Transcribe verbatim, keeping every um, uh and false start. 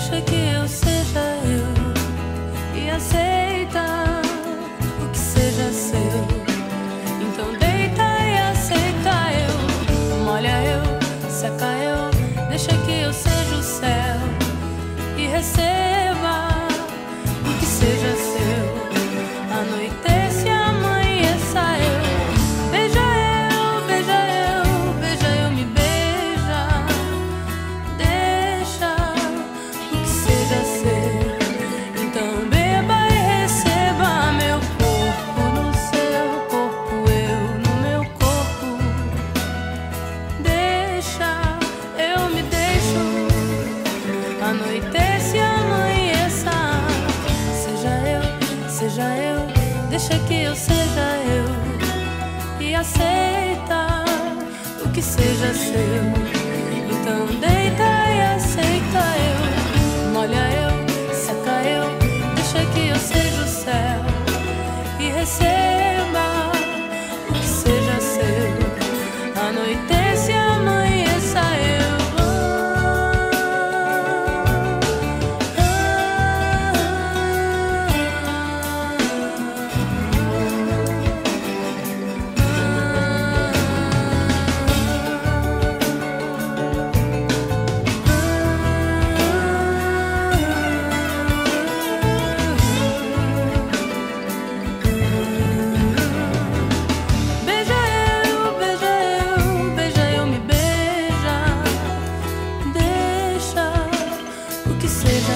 deixa que eu seja eu e aceita o que seja seu. Então deita e aceita eu, molha eu, seca eu, deixa que eu seja o céu e receba o que seja seu. Anoitece, amanheça eu, beija eu, beija eu, beija eu, me beija, deixa o que seja seu. Então beba e receba meu corpo no seu corpo, eu no meu corpo. Deixa, eu me deixo, anoitece, amanheça. Seja eu, seja eu, deixa que eu seja eu e aceita o que seja seu. Então deita e aceita eu, molha eu, seca eu, deixa que eu seja o céu e receba o que seja seu. Anoitece, amanheça eu. Beija eu, beija eu, beija eu, me beija, deixa o que seja